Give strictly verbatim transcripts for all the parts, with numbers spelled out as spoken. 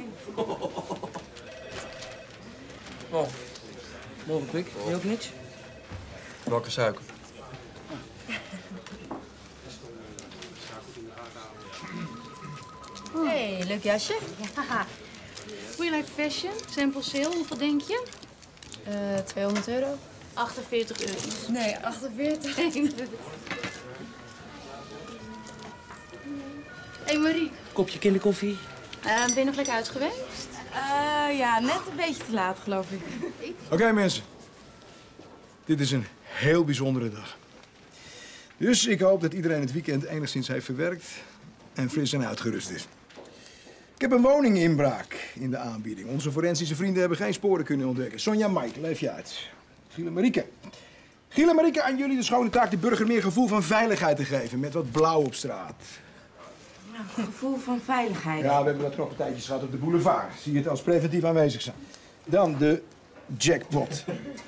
Oh, morgen pik. Je ook niks? Welke suiker? Hey, leuk jasje. Ja. Hoe je like fashion? Sample sale, hoeveel denk je? Uh, tweehonderd euro. achtenveertig euro. Nee, achtenveertig. Hey Marie. Kopje kinderkoffie? Uh, ben je nog lekker uit geweest? Uh, ja, net een beetje te laat, geloof ik. Oké, okay, mensen. Dit is een heel bijzondere dag. Dus ik hoop dat iedereen het weekend enigszins heeft verwerkt en fris en uitgerust is. Ik heb een woninginbraak in de aanbieding. Onze forensische vrienden hebben geen sporen kunnen ontdekken. Sonja, Mike, leef je uit. Giel en Marieke. Giel en Marieke, aan jullie de schone taak de burger meer gevoel van veiligheid te geven. Met wat blauw op straat. Nou, een gevoel van veiligheid. Ja, we hebben wat knoppartijtjes gehad op de boulevard. Zie je het als preventief aanwezig zijn. Dan de jackpot.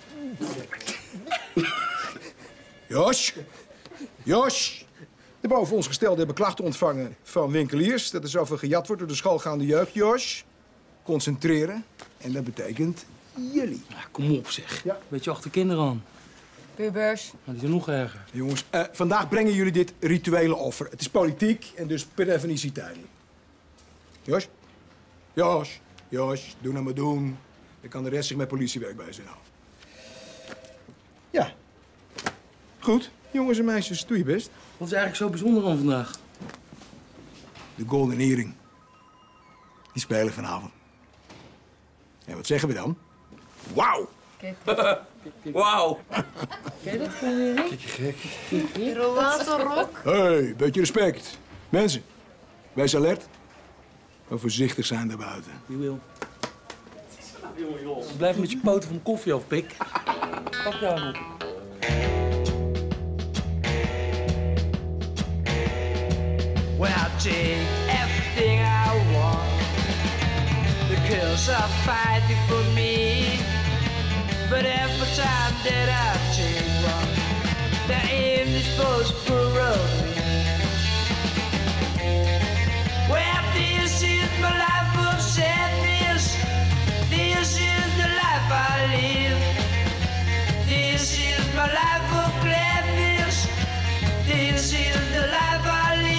Jos. Jos. De boven ons gestelden hebben klachten ontvangen van winkeliers dat er zoveel gejat wordt door de schoolgaande jeugd. Jos, concentreren. En dat betekent jullie. Ja, kom op zeg. Ja. Beetje achter kinderen aan. Pubers. Maar die is nog erger. Jongens, uh, vandaag brengen jullie dit rituele offer. Het is politiek en dus per definitie tijdelijk. Jos? Jos? Jos, doe nou maar doen. Dan kan de rest zich met politiewerk bezighouden. Ja. Goed, jongens en meisjes, doe je best. Wat is eigenlijk zo bijzonder aan vandaag? De Golden Earring. Die spelen vanavond. En wat zeggen we dan? Wauw! Wauw! Ken je dat? Kijk je gek. Rollatorrok. Hé, hey, beetje respect. Mensen, wees alert. Maar voorzichtig zijn daarbuiten. Wie wil? Blijf met je poten van mijn koffie af, pik. Pak jou nog. Well, I'll take everything I want. The girls are fighting for me. But every time that I take one, they're aim is supposed to corrode me. Well, this is my life of sadness. This is the life I live. This is my life of gladness. This is the life I live.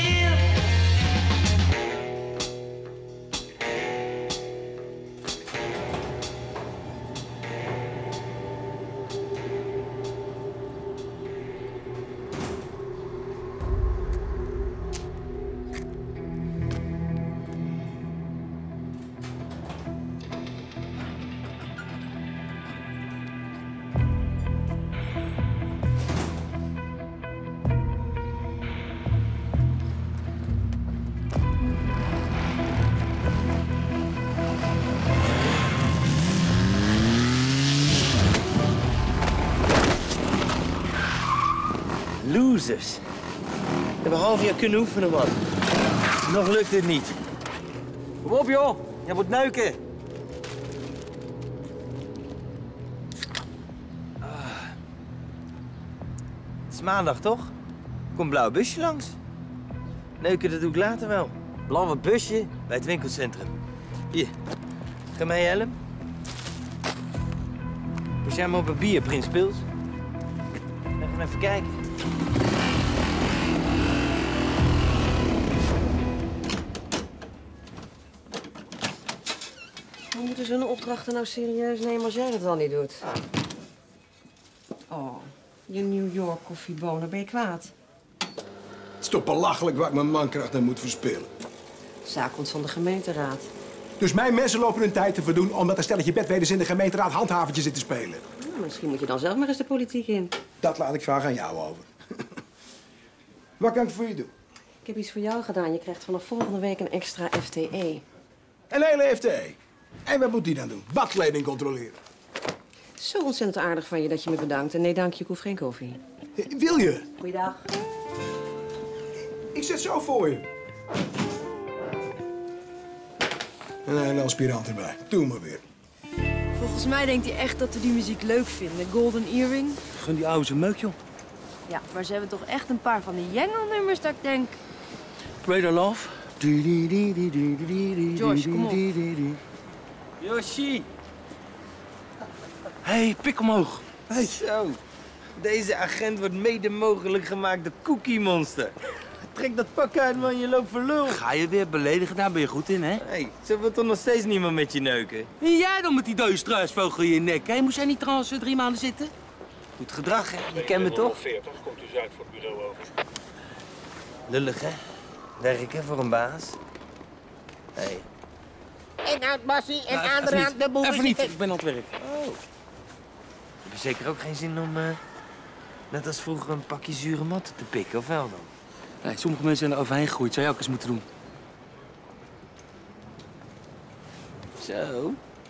Losers. We hebben een half jaar kunnen oefenen, man. Nog lukt het niet. Kom op, joh. Jij moet neuken. Ah. Het is maandag, toch? Komt een blauw busje langs. Neuken, dat doe ik later wel. Blauwe busje? Bij het winkelcentrum. Hier. Ga mij helpen. Pas jij maar op een bier, Prins Pils. We gaan even kijken. We moeten zo'n opdrachten nou serieus nemen als jij dat dan niet doet. Oh, je New York koffiebonen, ben je kwaad? Het is toch belachelijk waar ik mijn mankracht aan moet verspillen. De zaak komt van de gemeenteraad. Dus mijn mensen lopen hun tijd te verdoen omdat een stelletje bedweders in de gemeenteraad handhavertje zit te spelen. Nou, misschien moet je dan zelf maar eens de politiek in. Dat laat ik graag aan jou over. Wat kan ik voor je doen? Ik heb iets voor jou gedaan. Je krijgt vanaf volgende week een extra F T E. Een hele F T E. En wat moet die dan doen? Badkleding controleren. Zo ontzettend aardig van je dat je me bedankt. En nee, dank je, ik hoef geen koffie. Wil je? Goeiedag. Ik zet zo voor je. En een aspirant erbij. Doe maar weer. Volgens mij denkt hij echt dat we die muziek leuk vinden. Golden Earring. Gun die oude zijn meuk, joh. Ja, maar ze hebben toch echt een paar van die Jangle-nummers dat ik denk... Greater Love, Josh, kom op. Yoshi! Hé, hey, pik omhoog. Hey. Zo. Deze agent wordt mede mogelijk gemaakt door Cookie Monster. Trek dat pak uit, man. Je loopt voor lul. Ga je weer beledigen? Daar ben je goed in, hè? Hey, ze wil toch nog steeds niemand met je neuken? En jij dan met die dode struisvogel in je nek, hè? Moest jij niet trouwens uh, drie maanden zitten? Goed gedrag, hè? Je kent me toch? veertig komt u Zuid voor het bureau over. Lullig, hè? Werken voor een baas. Hé. Hey. En uit Bassie en Nou, aan de even rand niet. de boel. Even niet, ik ben aan het werk. Oh. Heb je zeker ook geen zin om, uh, net als vroeger, een pakje zure matten te pikken, of wel dan? Nee, sommige mensen zijn er overheen gegroeid. Zou jij ook eens moeten doen. Zo.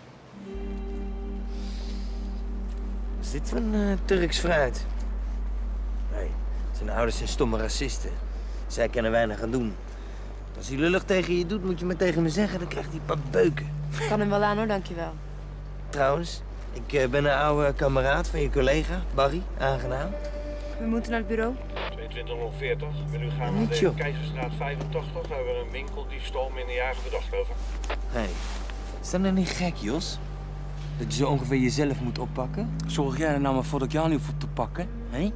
Wat is dit voor een uh, Turks fruit? Nee, zijn ouders zijn stomme racisten. Zij kunnen weinig aan doen. Als hij lullig tegen je doet, moet je maar tegen me zeggen, dan krijgt hij een paar beuken. Ik kan hem wel aan hoor, dankjewel. Trouwens, ik uh, ben een oude kameraad van je collega, Barry. Aangenaam. We moeten naar het bureau. tweeëntwintighonderdveertig. Wil u gaan Niet, naar de joh. Keizerstraat vijfentachtig? We hebben een winkeldiefstal minderjarige verdacht over. Hé, hey, is dat nou niet gek, Jos? Dat je zo ongeveer jezelf moet oppakken? Zorg jij er nou maar voor dat ik jou niet hoef op te pakken, hè?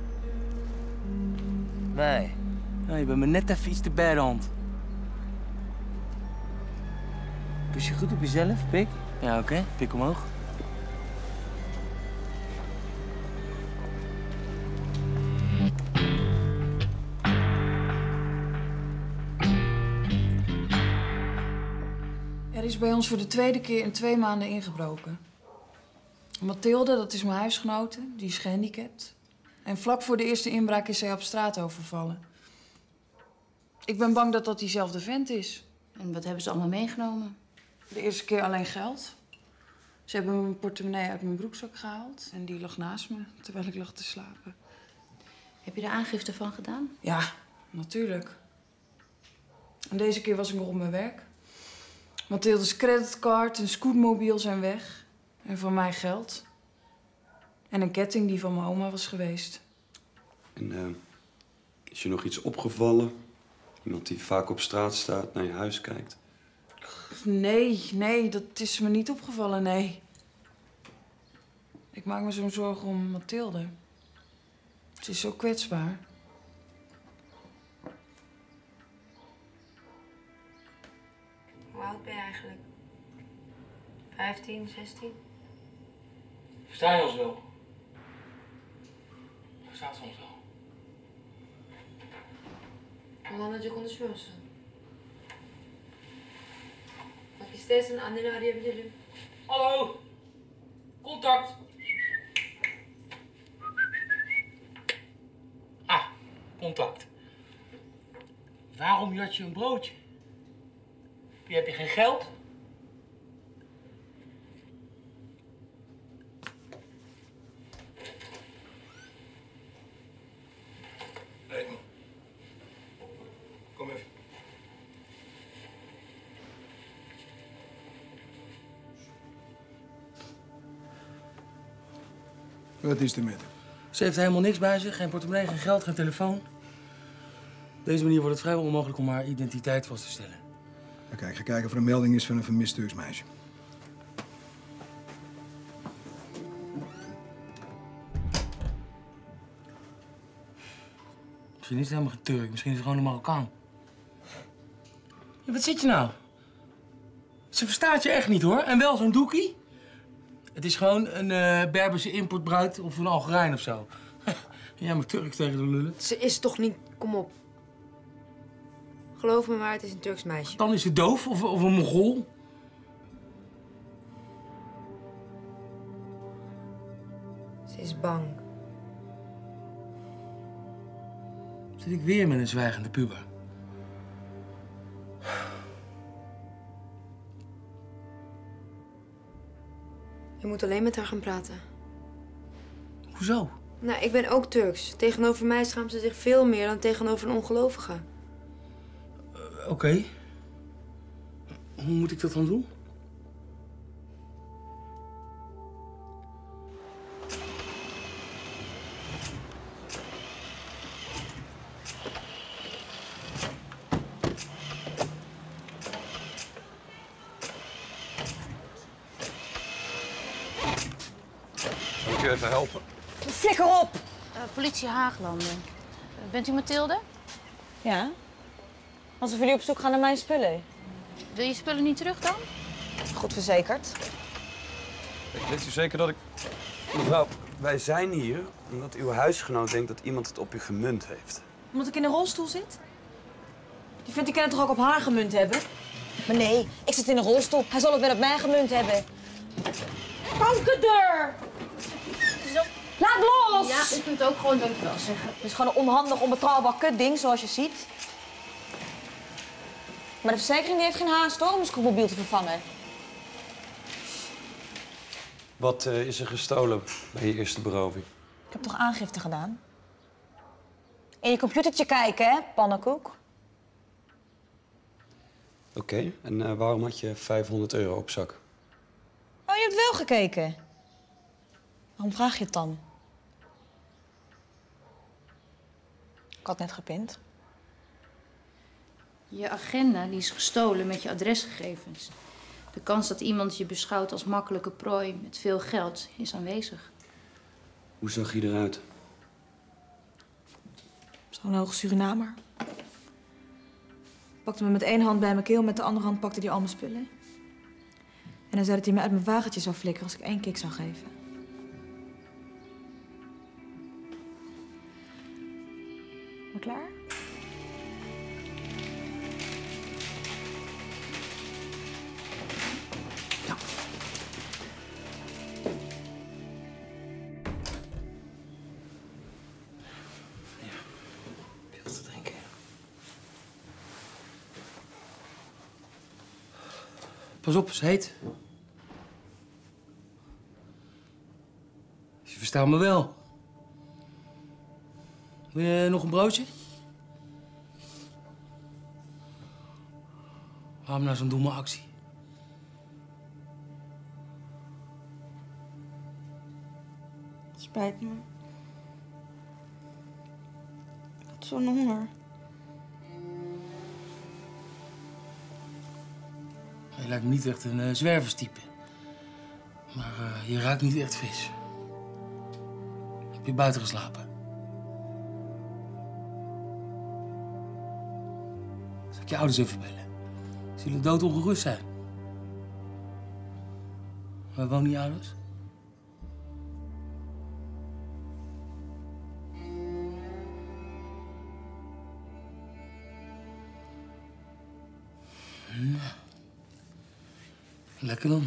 Nee. Ja, je bent me net even iets te bij de hand. Pas je goed op jezelf, pik? Ja, oké. Okay. Pik omhoog. Er is bij ons voor de tweede keer in twee maanden ingebroken. Mathilde, dat is mijn huisgenote, die is gehandicapt. En vlak voor de eerste inbraak is zij op straat overvallen. Ik ben bang dat dat diezelfde vent is. En wat hebben ze allemaal meegenomen? De eerste keer alleen geld. Ze hebben mijn portemonnee uit mijn broekzak gehaald. En die lag naast me, terwijl ik lag te slapen. Heb je er aangifte van gedaan? Ja, natuurlijk. En deze keer was ik nog op mijn werk. Mathilde's creditcard en scootmobiel zijn weg. En van mij geld. En een ketting die van mijn oma was geweest. En uh, is je nog iets opgevallen? Iemand die vaak op straat staat, naar je huis kijkt? Nee, nee, dat is me niet opgevallen, nee. Ik maak me zo'n zorgen om Mathilde. Ze is zo kwetsbaar. Hoe oud ben je eigenlijk? vijftien, zestien? Versta je ons wel? Verstaat ze ons wel? Bana önce konuşmuyorsun. Bak istersen anneni arayabilirim. Hallo? Contact. Ah, contact. Waarom jat je een broodje? Heb je geen geld? Hé, man. Kom even. Wat is er met hem? Ze heeft helemaal niks bij zich. Geen portemonnee, geen geld, geen telefoon. Op deze manier wordt het vrijwel onmogelijk om haar identiteit vast te stellen. Oké, ik ga kijken of er een melding is van een vermist Turks meisje. Misschien is het helemaal geen Turk, misschien is het gewoon een Marokkaan. Ja, wat zit je nou? Ze verstaat je echt niet, hoor. En wel zo'n doekie. Het is gewoon een uh, Berberse importbruid of een Algerijn of zo. Jij moet Turks tegen de lullen. Ze is toch niet... Kom op. Geloof me maar, het is een Turks meisje. Dan is ze doof of, of een Mongool. Ze is bang. Zit ik weer met een zwijgende puber. Je moet alleen met haar gaan praten. Hoezo? Nou, ik ben ook Turks. Tegenover mij schaamt ze zich veel meer dan tegenover een ongelovige. Uh, Oké. Okay. Hoe moet ik dat dan doen? ik u even helpen? Flikker op! Uh, politie Haaglanden. Uh, bent u Mathilde? Ja. Alsof jullie op zoek gaan naar mijn spullen. Wil je spullen niet terug dan? Goed verzekerd. Weet u zeker dat ik... Mevrouw, wij zijn hier omdat uw huisgenoot denkt dat iemand het op u gemunt heeft. Omdat ik in een rolstoel zit? Die vindt, die kan het toch ook op haar gemunt hebben? Maar nee, ik zit in een rolstoel. Hij zal het wel op mij gemunt hebben. Kankerdeur! Laat los! Ja, u kunt ook gewoon dankjewel zeggen. Het is gewoon een onhandig, onbetrouwbaar kutding, zoals je ziet. Maar de verzekering die heeft geen haast hoor, om een scootmobiel te vervangen. Wat uh, is er gestolen bij je eerste beroving? Ik heb toch aangifte gedaan? In je computertje kijken, hè, pannenkoek? Oké, okay. en uh, waarom had je vijfhonderd euro op zak? Oh, je hebt wel gekeken. Waarom vraag je het dan? Ik had net gepind. Je agenda die is gestolen met je adresgegevens. De kans dat iemand je beschouwt als makkelijke prooi met veel geld is aanwezig. Hoe zag hij eruit? Zo'n hoge Surinamer. Pakte me met één hand bij mijn keel, met de andere hand pakte hij al mijn spullen. En hij zei dat hij me uit mijn wagentje zou flikkeren als ik één kick zou geven. Ben je klaar? Ja. Ja. Veel te drinken. Pas op, het is heet. Je verstaat me wel. Wil je nog een broodje? Waarom nou zo'n domme actie? Het spijt me. Ik had zo'n honger. Je lijkt me niet echt een uh, zwerverstype. Maar uh, je ruikt niet echt fris. Heb je buiten geslapen? Zal ik je ouders even bellen? Ze zullen doodongerust zijn. Waar wonen je ouders? Nou. Lekker dan.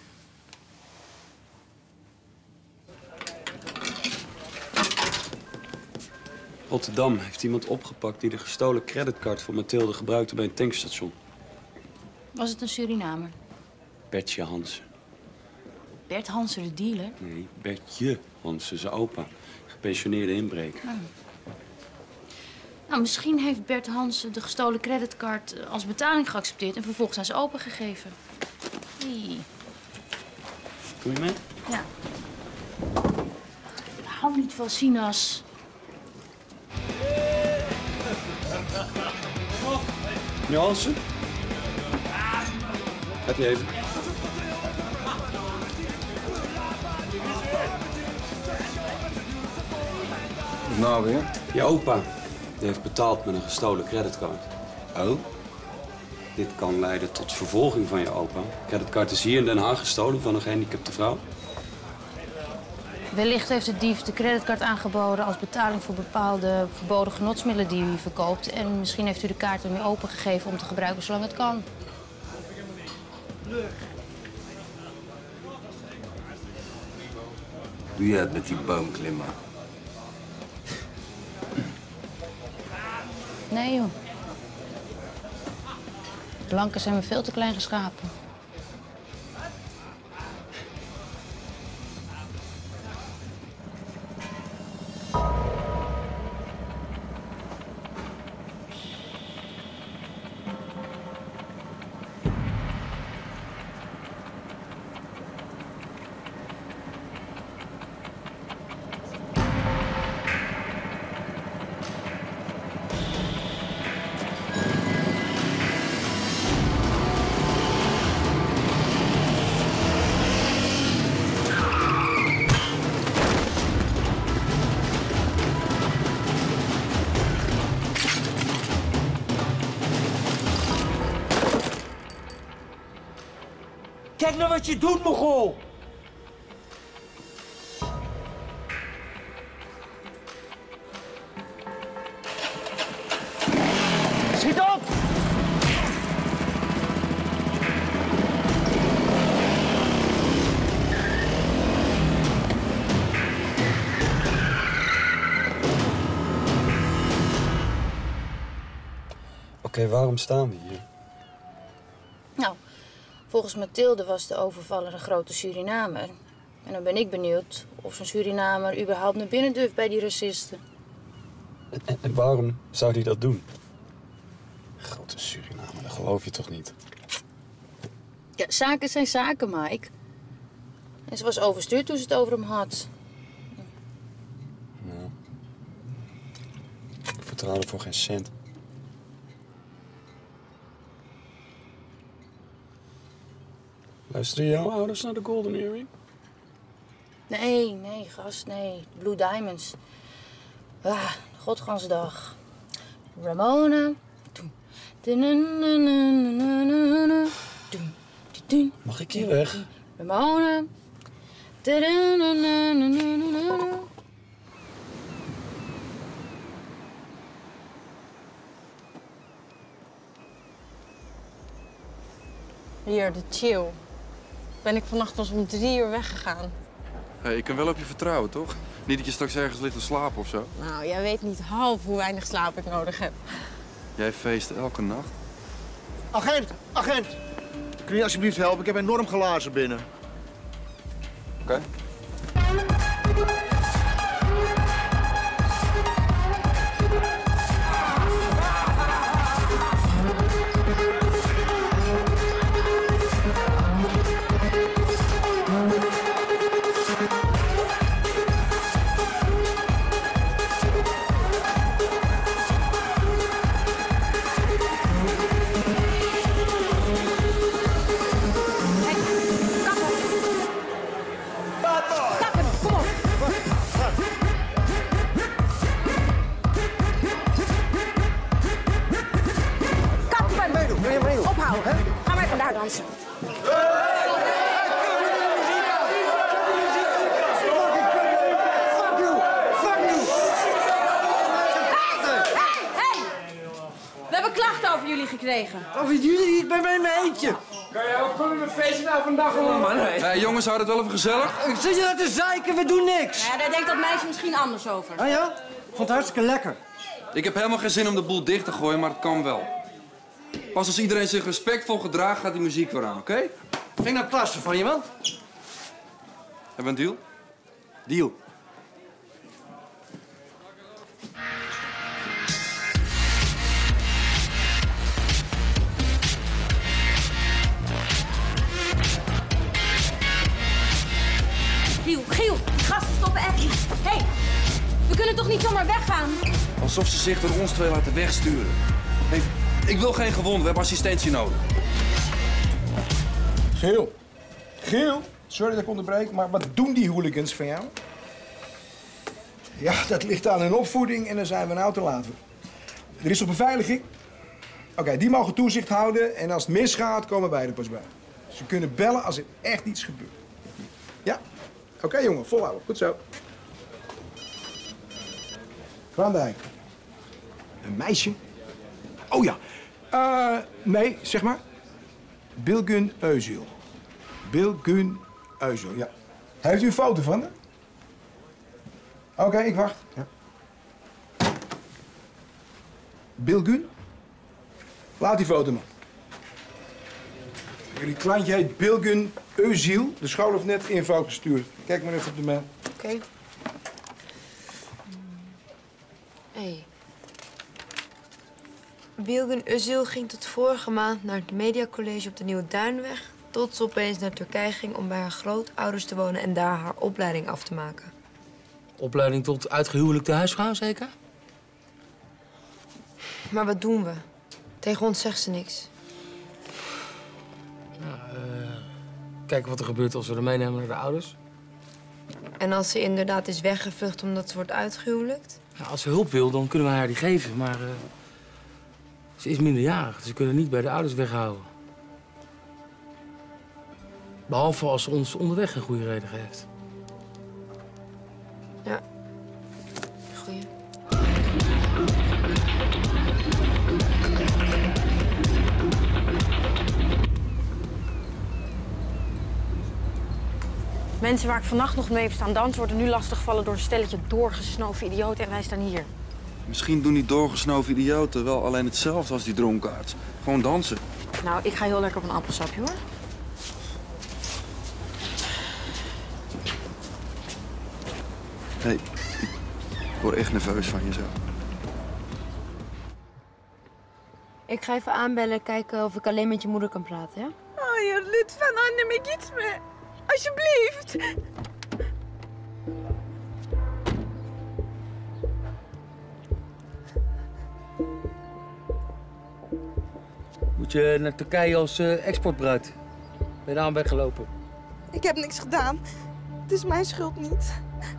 Rotterdam heeft iemand opgepakt die de gestolen creditcard van Mathilde gebruikte bij een tankstation. Was het een Surinamer? Bertje Hansen. Bert Hansen, de dealer? Nee, Bertje Hansen, zijn opa. Gepensioneerde inbreker. Oh. Nou, misschien heeft Bert Hansen de gestolen creditcard als betaling geaccepteerd en vervolgens aan zijn opa gegeven. Hey. Kom je mee? Ja. Ik hou niet van sinaas. Meneer Hansen? Heb je even? Nou weer? Je opa die heeft betaald met een gestolen creditcard. Oh? Dit kan leiden tot vervolging van je opa. De creditcard is hier in Den Haag gestolen van een gehandicapte vrouw. Wellicht heeft de dief de creditcard aangeboden als betaling voor bepaalde verboden genotsmiddelen die u verkoopt. En misschien heeft u de kaart ermee opengegeven om te gebruiken zolang het kan. Doe jij het met die boomklimmer? Nee, joh. Blanken zijn me veel te klein geschapen. Kijk nou wat je doet, Mogol! Schiet op! Oké, okay, waarom staan we hier? Nou, volgens Mathilde was de overvaller een grote Surinamer. En dan ben ik benieuwd of zo'n Surinamer überhaupt naar binnen durft bij die racisten. En, en, en waarom zou die dat doen? Grote Surinamer, dat geloof je toch niet? Ja, zaken zijn zaken, Mike. En ze was overstuurd toen ze het over hem had. Nou, ik vertrouw er voor geen cent. Luisteren jouw ouders naar de Golden Earring? Nee, nee, gast, nee. Blue Diamonds. Ah, Godgansdag. Ramona. Mag ik hier weg? Ramona. Hier, de chill. Ben ik vannacht pas om drie uur weggegaan. Hey, ik kan wel op je vertrouwen, toch? Niet dat je straks ergens ligt te slapen of zo. Nou, jij weet niet half hoe weinig slaap ik nodig heb. Jij feest elke nacht. Agent, agent. Kun je alsjeblieft helpen? Ik heb enorm glazen binnen. Oké. Okay. Ophouden. Ga maar vandaar dansen. We hebben klachten over jullie gekregen. Over jullie? Ik ben bij mijn eentje. Kan jij ook gewoon een feestje nou vandaag gewoon, man? Hé, hey, jongens, hou het wel even gezellig. Ik zit je dat te zeiken, we doen niks. Ja, daar denkt dat meisje misschien anders over. Ah ja? Ik vond het hartstikke lekker. Ik heb helemaal geen zin om de boel dicht te gooien, maar het kan wel. Pas als iedereen zich respectvol gedraagt, gaat die muziek weer aan, oké? Okay? Vind ik nou klasse van je, man? Hebben we een deal? Deal. Giel, Giel, die gasten stoppen echt niet. Hé, hey, we kunnen toch niet zomaar weggaan? Alsof ze zich door ons twee laten wegsturen. Hey, ik wil geen gewond, we hebben assistentie nodig. Giel. Giel, sorry dat ik onderbreek, maar wat doen die hooligans van jou? Ja, dat ligt aan hun opvoeding en dan zijn we nou te laat. Er is een beveiliging. Oké, okay, die mogen toezicht houden en als het misgaat, komen wij er pas bij. Ze kunnen bellen als er echt iets gebeurt. Ja? Oké, okay, jongen, volhouden. Goed zo. Kraandijk. Een meisje? Oh ja. Uh, nee, zeg maar. Bilgun Özil. Bilgun Özil, ja. Heeft u een foto van haar? Oké, okay, ik wacht. Ja. Bilgun? Laat die foto maar. Jullie klantje heet Bilgun Özil. De school heeft net info gestuurd. Kijk maar even op de mail. Oké. Okay. Hey. Bilgun Özil ging tot vorige maand naar het mediacollege op de Nieuwe Duinweg, tot ze opeens naar Turkije ging om bij haar grootouders te wonen en daar haar opleiding af te maken. Opleiding tot uitgehuwelijkte huisvrouw, zeker? Maar wat doen we? Tegen ons zegt ze niks. Nou, uh, kijken wat er gebeurt als we haar meenemen naar de ouders. En als ze inderdaad is weggevlucht omdat ze wordt uitgehuwelijkt? Nou, als ze hulp wil, dan kunnen we haar die geven, maar uh, ze is minderjarig, dus we kunnen niet bij de ouders weghouden. Behalve als ze ons onderweg een goede reden geeft. Ja. Goeie. Mensen waar ik vannacht nog mee heb staan dansen... worden nu lastiggevallen door een stelletje doorgesnoven idioten en wij staan hier. Misschien doen die doorgesnoven idioten wel alleen hetzelfde als die dronkaards. Gewoon dansen. Nou, ik ga heel lekker op een appelsapje, hoor. Hé, hey, ik word echt nerveus van je zo. Ik ga even aanbellen, kijken of ik alleen met je moeder kan praten, ja? Hayır, lütfen anneme gitme. Alsjeblieft. Moet je naar Turkije als uh, exportbruid? Ben je daar aan weggelopen? Ik heb niks gedaan. Het is mijn schuld niet.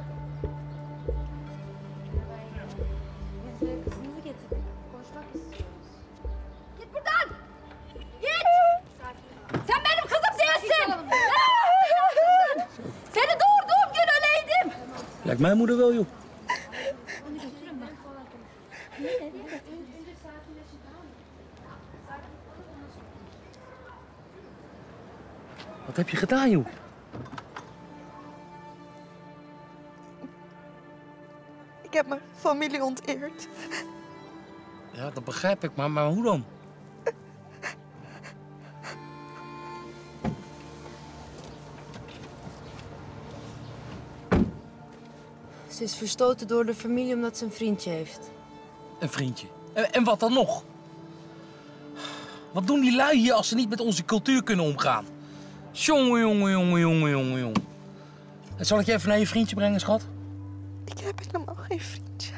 Git buradan! Git! Sen benim kızım değilsin! Seni doğurduğum gün öyleydim! Lijkt mijn moeder wel, joh. Wat heb je gedaan, joh? Ik heb mijn familie onteerd. Ja, dat begrijp ik, maar, maar hoe dan? Ze is verstoten door de familie omdat ze een vriendje heeft. Een vriendje. En, en wat dan nog? Wat doen die lui hier als ze niet met onze cultuur kunnen omgaan? Jongen, jongen, jongen, jongen, jongen, jongen. En zal ik je even naar je vriendje brengen, schat? Ik heb helemaal geen vriendje.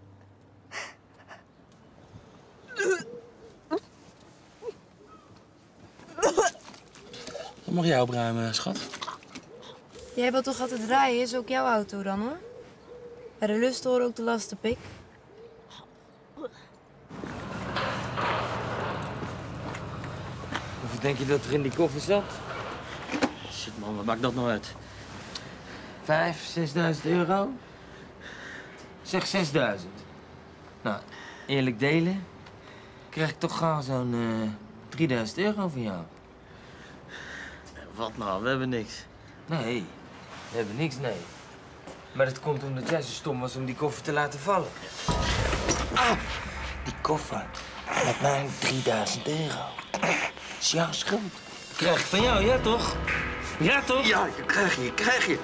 Dan mag jij opruimen, schat. Jij wilt toch altijd rijden? Is ook jouw auto dan, hoor? Bij de lust horen ook de lastenpik. Hoeveel denk je dat er in die koffer zat? Shit man, wat maakt dat nou uit? Vijf, zesduizend euro? Zeg zesduizend. Nou, eerlijk delen, krijg ik toch gauw zo'n uh, drieduizend euro van jou. Wat nou, we hebben niks. Nee, we hebben niks, nee. Maar dat komt omdat jij zo stom was om die koffer te laten vallen. Ah, die koffer met mijn drieduizend euro. Is jouw schuld. Krijg ik van jou, ja toch? Ja toch? Ja, je krijg je, krijg je.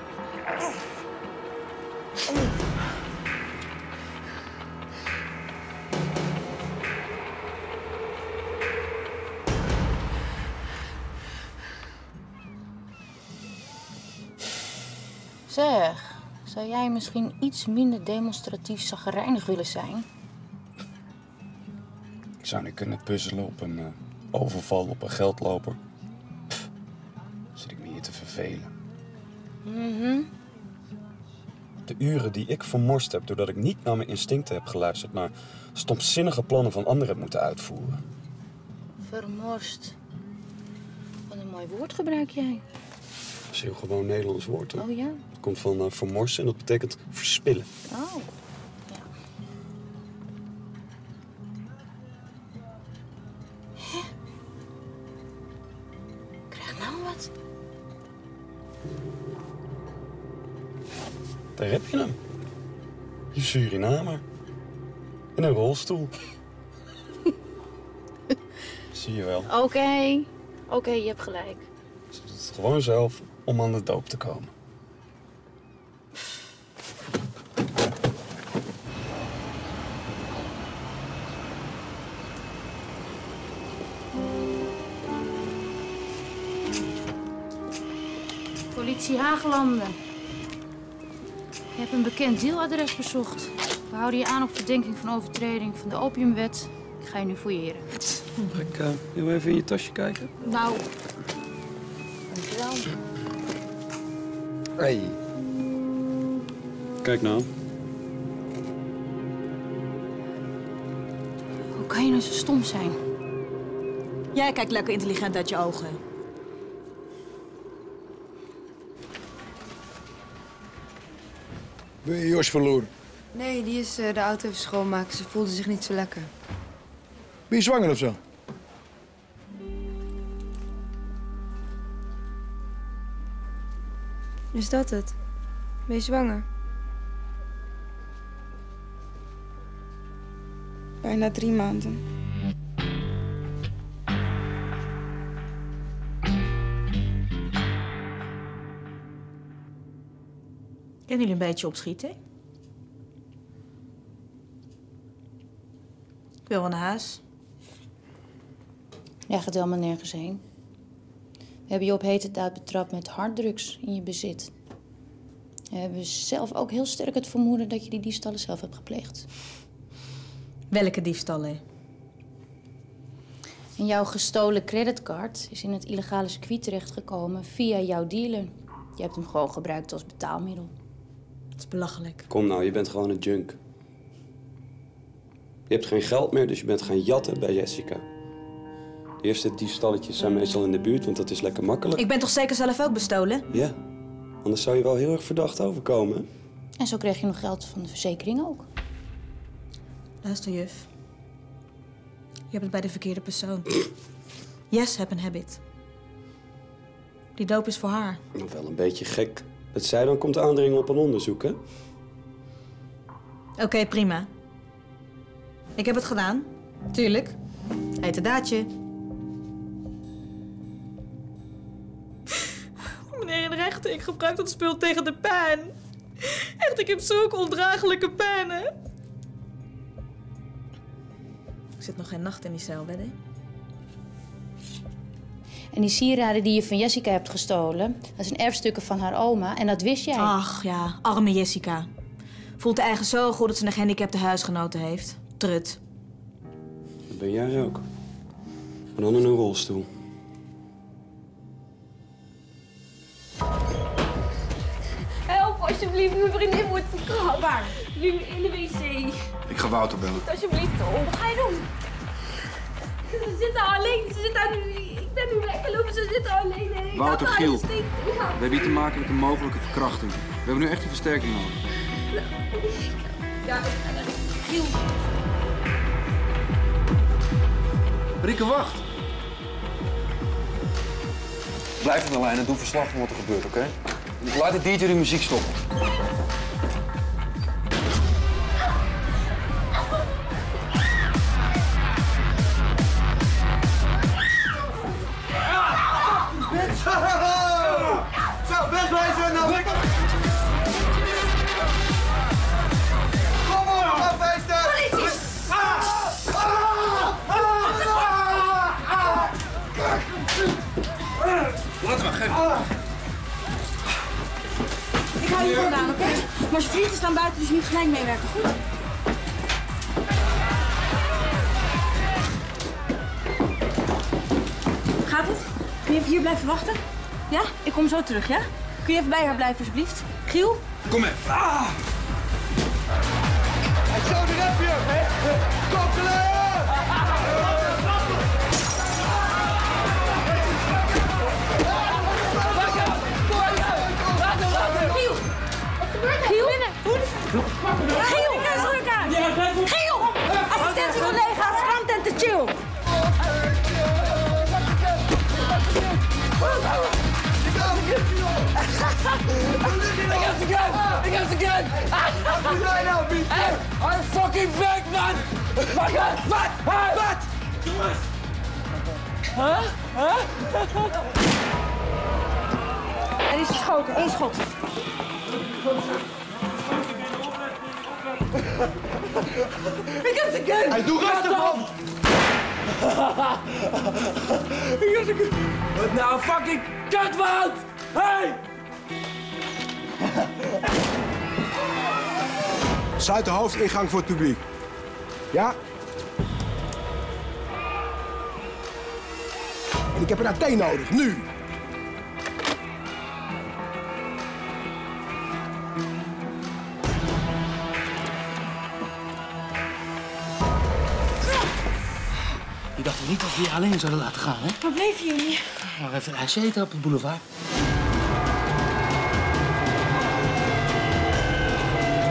Zeg, zou jij misschien iets minder demonstratief chagrijnig willen zijn? Ik zou niet kunnen puzzelen op een uh, overval op een geldloper. Pff, zit ik me hier te vervelen. Mm-hmm. De uren die ik vermorst heb doordat ik niet naar mijn instincten heb geluisterd, maar stomzinnige plannen van anderen heb moeten uitvoeren. Vermorst. Wat een mooi woord gebruik jij. Dat is een heel gewoon Nederlands woord, hoor. Oh ja? Het komt van uh, vermorsen en dat betekent verspillen. Oh. Ja. Hè? Krijg nou wat? Daar heb je hem. Je Surinamer. In een rolstoel. Zie je wel. Oké. Okay. Oké, okay, je hebt gelijk. Ze doet het gewoon zelf om aan de doop te komen. Politie Haaglanden. Je hebt een bekend dealadres bezocht. We houden je aan op verdenking van overtreding van de opiumwet. Ik ga je nu fouilleren. Mag ik uh, heel even in je tasje kijken? Nou, dankjewel. Hey. Kijk nou. Hoe kan je nou zo stom zijn? Jij kijkt lekker intelligent uit je ogen. Ben je Jos verloren? Nee, die is uh, de auto even schoonmaken. Ze voelde zich niet zo lekker. Ben je zwanger of zo? Is dat het? Ben je zwanger? Bijna drie maanden. Kennen jullie een beetje opschieten? Ik wil wel naar huis. Jij gaat helemaal nergens heen. We hebben je op hete daad betrapt met harddrugs in je bezit. We hebben zelf ook heel sterk het vermoeden dat je die diefstallen zelf hebt gepleegd. Welke diefstallen? En jouw gestolen creditcard is in het illegale circuit terechtgekomen via jouw dealer. Je hebt hem gewoon gebruikt als betaalmiddel. Dat is belachelijk. Kom nou, je bent gewoon een junk. Je hebt geen geld meer, dus je bent gaan jatten bij Jessica. De eerste diefstalletjes zijn meestal in de buurt, want dat is lekker makkelijk. Ik ben toch zeker zelf ook bestolen? Ja, anders zou je wel heel erg verdacht overkomen. En zo kreeg je nog geld van de verzekering ook. Luister, juf. Je hebt het bij de verkeerde persoon. Yes, heb een habit. Die doop is voor haar. Nog wel een beetje gek. Het zij dan komt aandringen op een onderzoek, hè? Oké, okay, prima. Ik heb het gedaan. Tuurlijk. Heet een daadje. Meneer de rechter, ik gebruik dat spul tegen de pijn. Echt, ik heb zulke ondraaglijke pijnen. Ik zit nog geen nacht in die cel, wedden. En die sieraden die je van Jessica hebt gestolen, dat zijn erfstukken van haar oma en dat wist jij. Ach ja, arme Jessica. Voelt eigen zo goed dat ze een gehandicapte huisgenoten heeft. Trut. Dat ben jij ook. Maar dan in een rolstoel. Help, alsjeblieft. Mijn vriendin wordt verkracht. Waar? Nu in de wc. Ik ga Wouter bellen. Alsjeblieft, Tom. Wat ga je doen? Ze zitten alleen. Ze zitten aan nu. Ik ben nu weggelopen. Ze zitten alleen. Nee, Wouter, dat Giel. stinkt. We hebben hier te maken met een mogelijke verkrachting. We hebben nu echt een versterking nodig. Ja, Giel. Rieke, wacht. Blijf aan de lijn en doe verslag van wat er gebeurt, oké? Okay? Laat de D J de muziek stoppen. Zo, best wezen nou! Kom op, afwijsten! Politie! Laat maar, geef. Ik hou je vandaan, oké? Okay? Maar zijn vrienden staan buiten, dus niet gelijk meewerken, goed? Gaat het? Kun je even hier blijven wachten? Ja? Ik kom zo terug, ja? Kun je even bij haar blijven, alsjeblieft? Giel? Kom mee. Ah! Zo, de repje! Kom, Giel! Giel? Giel! Giel! Assistentiecollega's, Ramtent te chill! Ik heb de gun! Ik heb de gun! Wat doe jij nou, Piet? Hey, I'm fucking back, man! Wat? Wat? Wat? Jongens! Huh? Huh? Er is geschoten, één schot. Ik heb de gun! Hij doet rustig, man! Ik heb de gun! Wat nou, fucking kutwoud! Hey! Sluit de hoofdingang voor het publiek. Ja? En ik heb een A T nodig, nu! Je dacht toch niet dat we je alleen zouden laten gaan, hè? Waar bleven jullie? Nou, even een ijsje eten op de boulevard.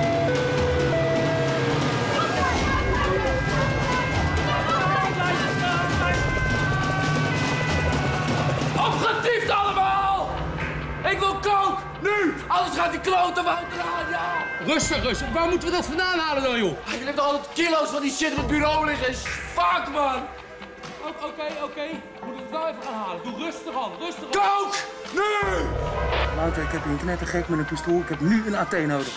Anders gaat die klote Wouter aan, ja! Rustig, rustig. Waar moeten we dat vandaan halen dan, joh? Je hebt altijd kilo's van die shit op het bureau liggen. Fuck, man! Oké, oké. Okay. We moeten het wel even gaan halen. Doe rustig aan, rustig aan. Kook! Nu! Wouter, ik heb een knettergek met een pistool. Ik heb nu een A T nodig.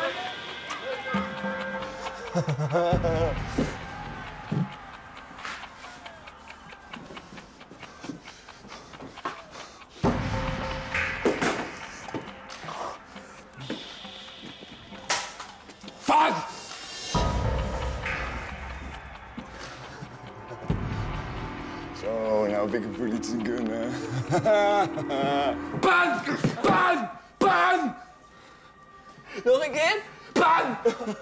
Fuck! Zo, nou heb ik een politiegun, hè. Pan! Pan! Pan! Nog een keer? Pan!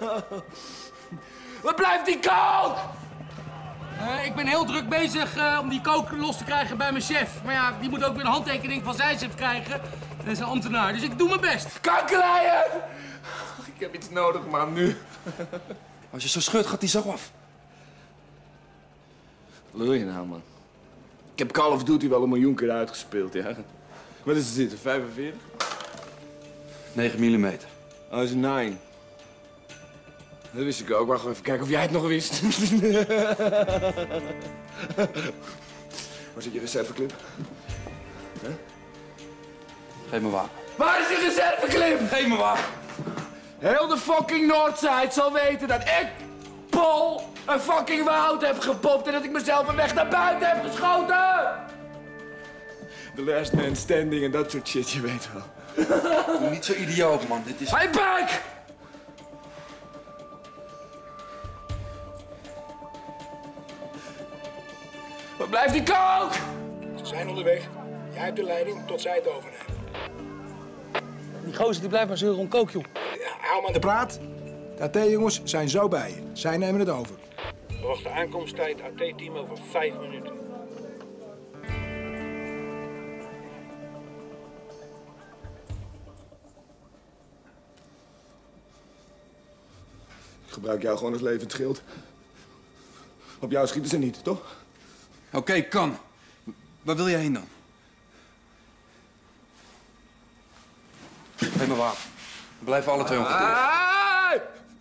Waar blijft die kook? Uh, ik ben heel druk bezig uh, om die kook los te krijgen bij mijn chef. Maar ja, die moet ook weer een handtekening van zijn chef krijgen. Dat is een ambtenaar, dus ik doe mijn best. Kankerlijen! Ik heb iets nodig, man, nu. Als je zo schudt, gaat die zo af. Wat wil je nou, man? Ik heb Call of Duty wel een miljoen keer uitgespeeld, ja. Wat is het zitten, vijfenveertig? negen millimeter. Oh, dat is een nine. Dat wist ik ook. Wacht even kijken of jij het nog wist. Waar zit je reserveclip? Huh? Geef me wapen. Waar is je reserveclip? Geef me wapen. Heel de fucking Noordzide zal weten dat ik, Paul, een fucking woud heb gepopt en dat ik mezelf een weg naar buiten heb geschoten! The last man standing en dat soort shit, je weet wel. Doe niet zo idioot, man. Dit is... Hey, back! Waar blijft die kook? Ze zijn onderweg. Jij hebt de leiding tot zij het overnemen. Die gozer die blijft maar zeuren om kook, joh. Ja, hou maar aan de praat. De A T-jongens zijn zo bij je. Zij nemen het over. Verwachte aankomsttijd A T-team over vijf minuten. Ik gebruik jou gewoon als levend schild. Op jou schieten ze niet, toch? Oké, okay, kan. Waar wil jij heen dan? Geef me wapen. We blijven alle twee ongedeerd. Hey!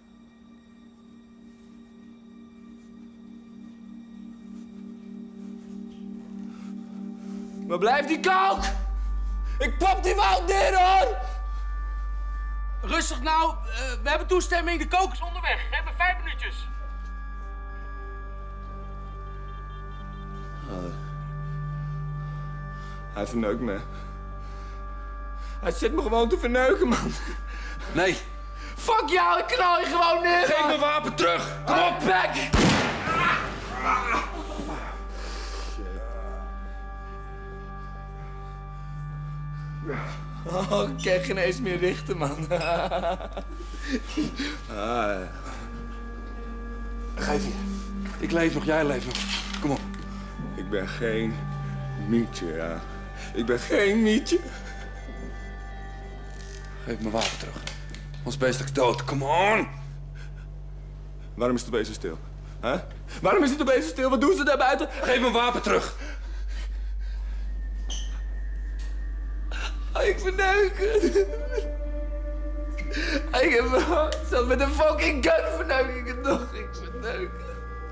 Waar blijft die kook? Ik pop die woud neer, hoor! Rustig nou, uh, we hebben toestemming, de kook is onderweg. We hebben vijf minuutjes. Uh, hij verneukt me. Hij zit me gewoon te verneuken, man. Nee. Fuck jou, ik knal je gewoon neer. Geef mijn wapen terug. Kom op, back. Oh, ik kan geen eens meer richten, man. ah. Geef hier. Ik leef nog, jij leeft nog. Kom op. Ik ben geen mietje, ja. Ik ben geen mietje. Geef mijn wapen terug. Ons beest is dood. Come on. Waarom is de beest stil? Huh? Waarom is de beest stil? Wat doen ze daar buiten? Geef mijn wapen terug. Oh, ik verneuk het. Ik heb zelfs met een fucking gun verneuk ik het nog. Ik verneuk het.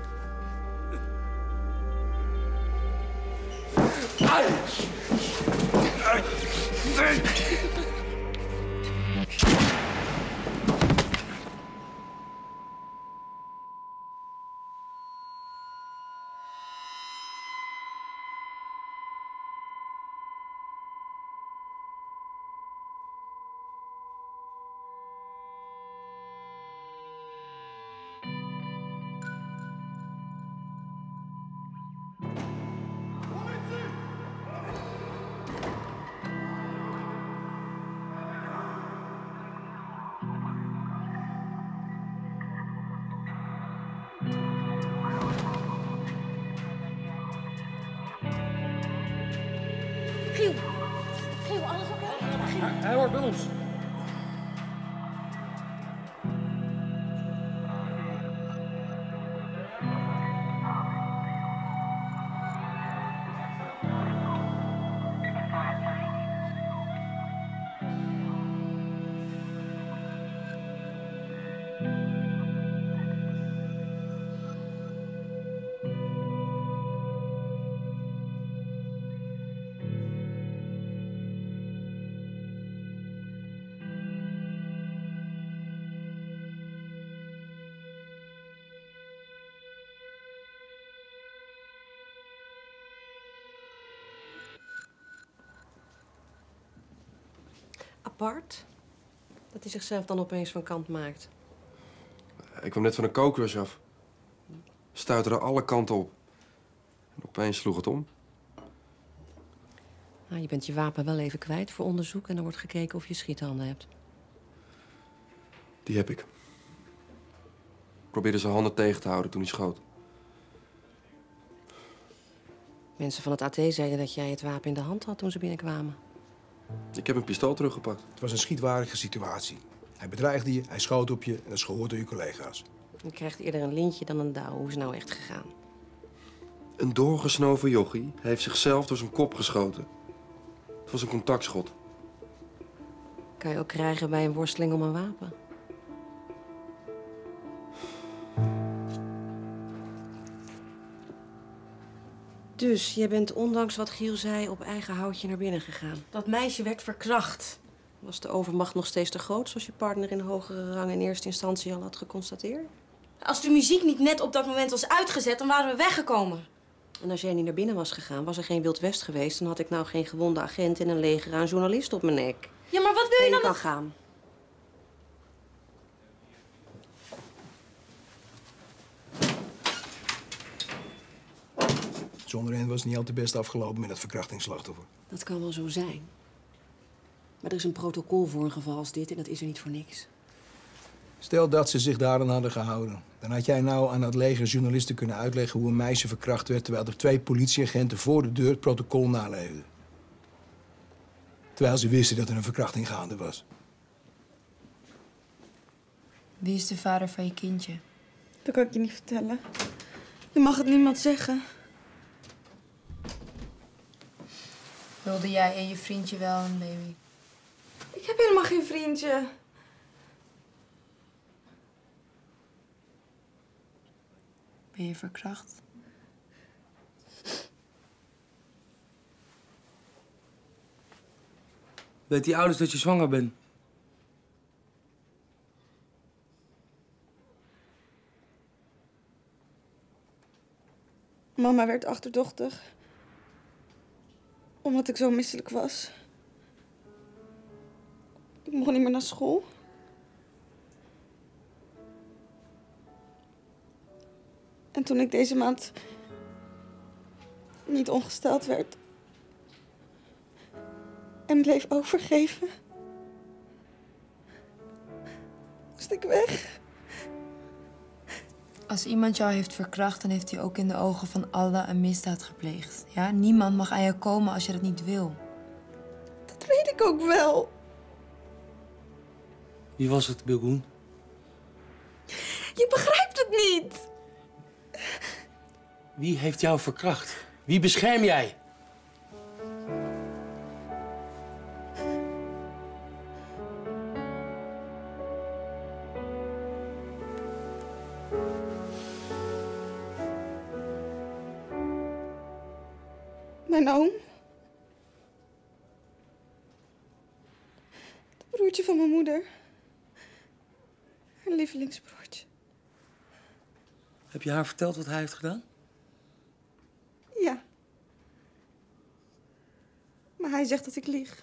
Ai! Ai! Nee! Giel. Giel, alles oké? Hij, hij hoort bij ons. apart dat hij zichzelf dan opeens van kant maakt. Ik kwam net van een kookrush af. Stuiterde alle kanten op. En opeens sloeg het om. Nou, je bent je wapen wel even kwijt voor onderzoek en er wordt gekeken of je schiethanden hebt. Die heb ik. Ik probeerde zijn handen tegen te houden toen hij schoot. Mensen van het A T zeiden dat jij het wapen in de hand had toen ze binnenkwamen. Ik heb een pistool teruggepakt. Het was een schietwaardige situatie. Hij bedreigde je, hij schoot op je en dat is gehoord door je collega's. Je krijgt eerder een lintje dan een douw. Hoe is het nou echt gegaan? Een doorgesnoven jochie heeft zichzelf door zijn kop geschoten. Het was een contactschot. Kan je ook krijgen bij een worsteling om een wapen. Dus je bent ondanks wat Giel zei op eigen houtje naar binnen gegaan. Dat meisje werd verkracht. Was de overmacht nog steeds te groot, zoals je partner in hogere rang in eerste instantie al had geconstateerd? Als de muziek niet net op dat moment was uitgezet, dan waren we weggekomen. En als jij niet naar binnen was gegaan, was er geen Wild West geweest... dan had ik nou geen gewonde agent en een leger aan journalisten op mijn nek. Ja, maar wat wil je en dan? je kan gaan. Zonder hen was het niet al te best afgelopen met het verkrachtingsslachtoffer. Dat kan wel zo zijn. Maar er is een protocol voor een geval als dit en dat is er niet voor niks. Stel dat ze zich daaraan hadden gehouden. Dan had jij nou aan het leger journalisten kunnen uitleggen hoe een meisje verkracht werd... terwijl er twee politieagenten voor de deur het protocol naleefden. Terwijl ze wisten dat er een verkrachting gaande was. Wie is de vader van je kindje? Dat kan ik je niet vertellen. Je mag het niemand zeggen. Wilde jij en je vriendje wel een baby? Ik heb helemaal geen vriendje. Ben je verkracht? Weet die ouders dat je zwanger bent? Mama werd achterdochtig. Omdat ik zo misselijk was. Ik mocht niet meer naar school. En toen ik deze maand niet ongesteld werd en bleef overgeven, moest ik weg. Als iemand jou heeft verkracht, dan heeft hij ook in de ogen van Allah een misdaad gepleegd. Ja? Niemand mag aan je komen als je dat niet wil. Dat weet ik ook wel. Wie was het, Bilgoen? Je begrijpt het niet. Wie heeft jou verkracht? Wie bescherm jij? Mijn oom. Het broertje van mijn moeder. Haar lievelingsbroertje. Heb je haar verteld wat hij heeft gedaan? Ja. Maar hij zegt dat ik lieg.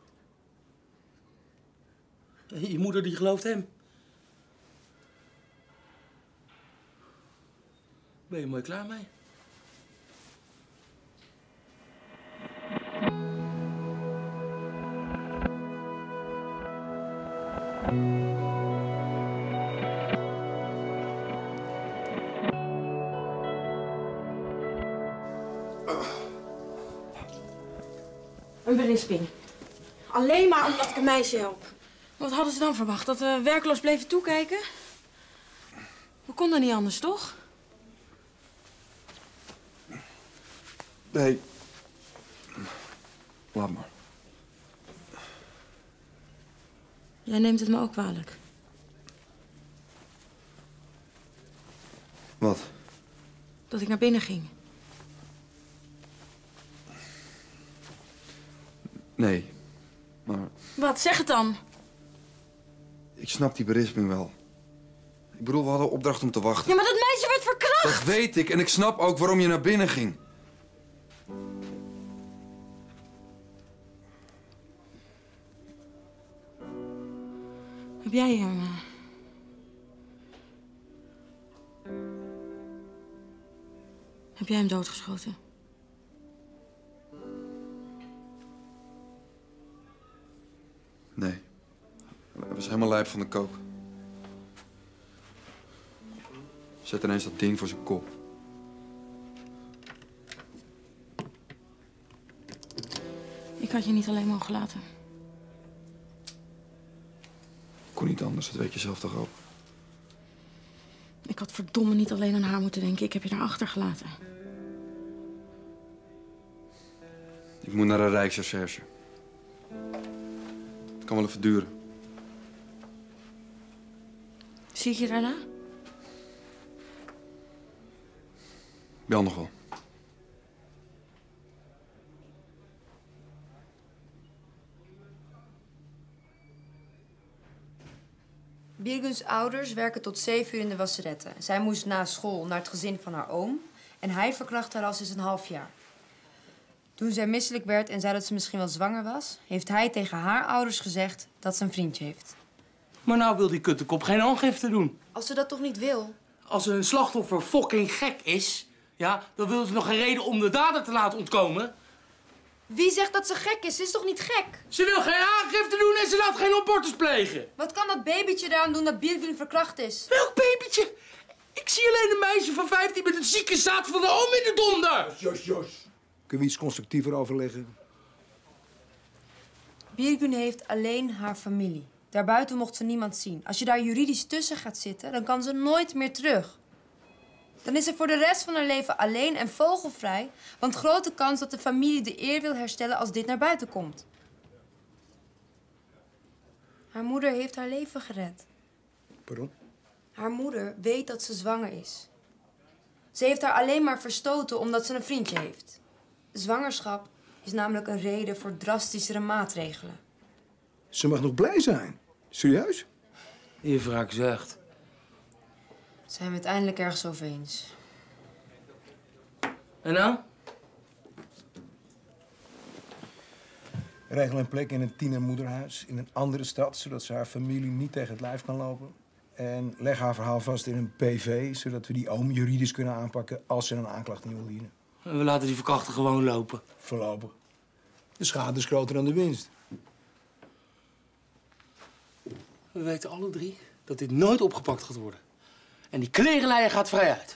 Je moeder die gelooft hem. Ben je mooi klaar mee? Een berisping. Alleen maar omdat ik een meisje help. Wat hadden ze dan verwacht? Dat we werkloos bleven toekijken? We konden niet anders, toch? Nee. Laat maar. Jij neemt het me ook kwalijk. Wat? Dat ik naar binnen ging. Nee. Maar Wat? Zeg het dan. ik snap die berisping wel. Ik bedoel, we hadden opdracht om te wachten. Ja, maar dat meisje werd verkracht! Dat weet ik en ik snap ook waarom je naar binnen ging. Heb jij hem... Uh... Heb jij hem doodgeschoten? Nee. Hij was helemaal lijp van de kook. Zet ineens dat ding voor zijn kop. Ik had je niet alleen mogen laten. Kon niet anders, dat weet je zelf toch ook. Ik had verdomme niet alleen aan haar moeten denken. Ik heb je daar achtergelaten. Ik moet naar de Rijksrecherche. Het kan wel even duren. Zie ik je daarna? Bel nog wel. Birgun's ouders werken tot zeven uur in de wasseretten. Zij moest na school naar het gezin van haar oom. En hij verkrachtte haar al sinds een half jaar. Toen zij misselijk werd en zei dat ze misschien wel zwanger was... heeft hij tegen haar ouders gezegd dat ze een vriendje heeft. Maar nou wil die kuttekop geen aangifte doen. Als ze dat toch niet wil? Als een slachtoffer fucking gek is... ja, dan wil ze nog geen reden om de dader te laten ontkomen. Wie zegt dat ze gek is? Ze is toch niet gek? Ze wil geen aangifte doen en ze laat geen abortus plegen. Wat kan dat babytje daaraan doen dat Birgun verkracht is? Welk babytje? Ik zie alleen een meisje van vijftien met het zieke zaad van de oom in de donder. Jos, Jos. Kunnen we iets constructiever overleggen? Birgun heeft alleen haar familie. Daarbuiten mocht ze niemand zien. Als je daar juridisch tussen gaat zitten, dan kan ze nooit meer terug. Dan is ze voor de rest van haar leven alleen en vogelvrij... want grote kans dat de familie de eer wil herstellen als dit naar buiten komt. Haar moeder heeft haar leven gered. Pardon? Haar moeder weet dat ze zwanger is. Ze heeft haar alleen maar verstoten omdat ze een vriendje heeft. Zwangerschap is namelijk een reden voor drastischere maatregelen. Ze mag nog blij zijn. Serieus? Je wraak zegt. Zijn we het eindelijk ergens over eens? En nou? Regel een plek in een tienermoederhuis in een andere stad... zodat ze haar familie niet tegen het lijf kan lopen. En leg haar verhaal vast in een P V... zodat we die oom juridisch kunnen aanpakken als ze een aanklacht in wil dienen. En we laten die verkrachter gewoon lopen. Voorlopig. De schade is groter dan de winst. We weten alle drie dat dit nooit opgepakt gaat worden. En die klerenleier gaat vrij uit.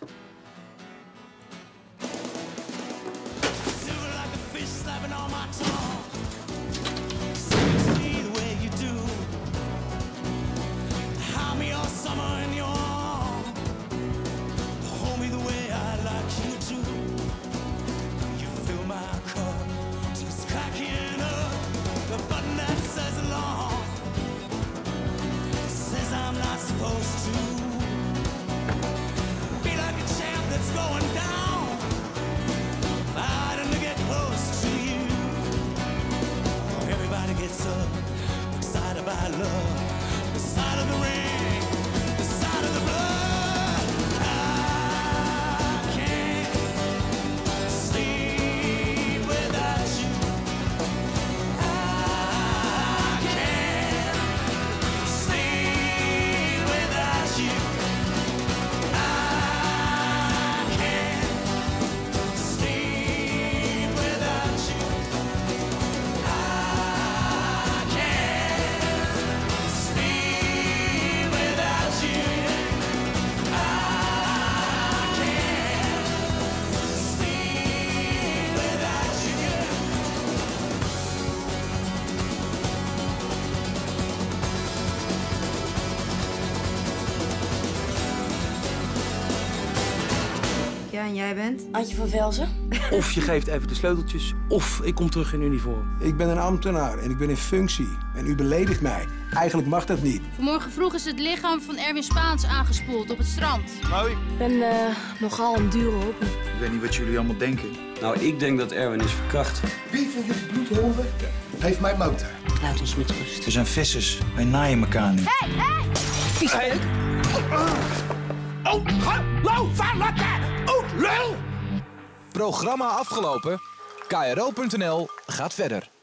Ja, en jij bent? Adje van Velzen. Of je geeft even de sleuteltjes, of ik kom terug in uniform. Ik ben een ambtenaar en ik ben in functie. En u beledigt mij. Eigenlijk mag dat niet. Vanmorgen vroeg is het lichaam van Erwin Spaans aangespoeld op het strand. Hoi. Ik ben uh, nogal een dure op. Ik weet niet wat jullie allemaal denken. Nou, ik denk dat Erwin is verkracht. Wie van jullie bloedhonden heeft mijn motor? Laat ons met rust. We zijn vissers. Wij naaien elkaar niet. Hé, hé! Hey. Oh, hallo, verlaten! Oh, lul! Programma afgelopen. K R O punt N L gaat verder.